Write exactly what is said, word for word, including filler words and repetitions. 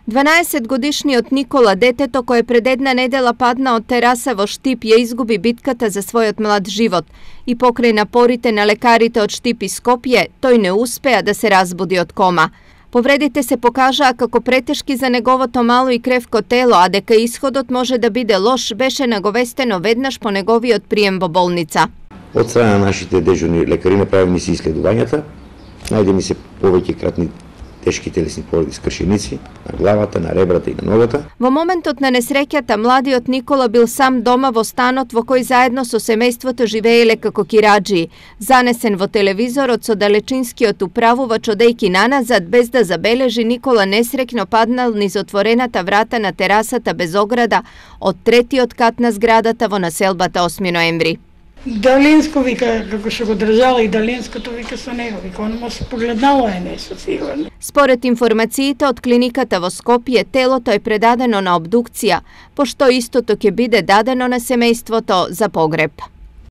dvanaесетгодишниот Никола, детето кое пред една недела падна од тераса во Штип, ја изгуби битката за својот млад живот и покрај напорите на лекарите од Штип и Скопје, тој не успеа да се разбуди од кома. Повредите се покажаа како претешки за неговото мало и кревко тело, а дека исходот може да биде лош, беше наговестено веднаш по неговиот прием во болница. Од страна на нашите дежурни лекари направени се исследувањата, најдени се повеќе кратни тешки телесни повреди, скршеници на главата, на ребрата и на ногата. Во моментот на несреќата, младиот Никола бил сам дома во станот во кој заедно со семејството живееле како кираџии. Занесен во телевизорот со далечинскиот управувач одејки наназад, без да забележи, Никола несреќно паднал низ отворената врата на терасата без ограда од третиот кат на зградата во населбата осми ноември. Далинско вика, како што го држала и Далинското вика со него, вика, он му се погледнало е нешто сигурно. Според информациите од клиниката во Скопје, телото е предадено на обдукција, пошто истото ќе биде дадено на семејството за погреб.